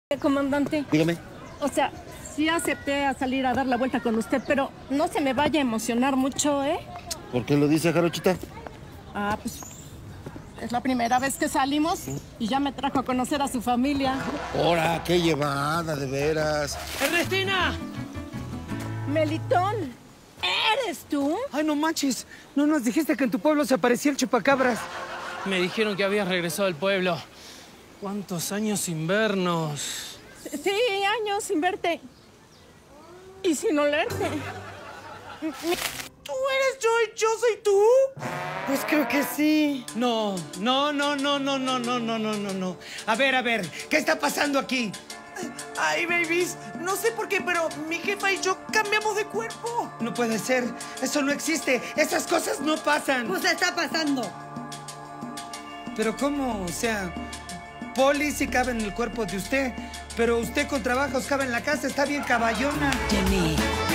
Comandante. Dígame. O sea, sí acepté a salir a dar la vuelta con usted, pero no se me vaya a emocionar mucho, ¿eh? ¿Por qué lo dice, Jarochita? Ah, pues es la primera vez que salimos y ya me trajo a conocer a su familia. ¡Hora! ¡Qué llevada, de veras! ¡Ernestina! Melitón, ¿eres tú? Ay, no manches. No nos dijiste que en tu pueblo se aparecía el chupacabras. Me dijeron que habías regresado al pueblo. ¿Cuántos años sin vernos? Sí, años sin verte. Y sin olerte. ¿Tú eres yo y yo soy tú? Pues creo que sí. No. A ver, ¿qué está pasando aquí? Ay, babies, no sé por qué, pero mi jefa y yo cambiamos de cuerpo. No puede ser. Eso no existe. Esas cosas no pasan. Pues está pasando. ¿Pero cómo? O sea, Poli sí cabe en el cuerpo de usted, pero usted con trabajos cabe en la casa. Está bien caballona. Jenny,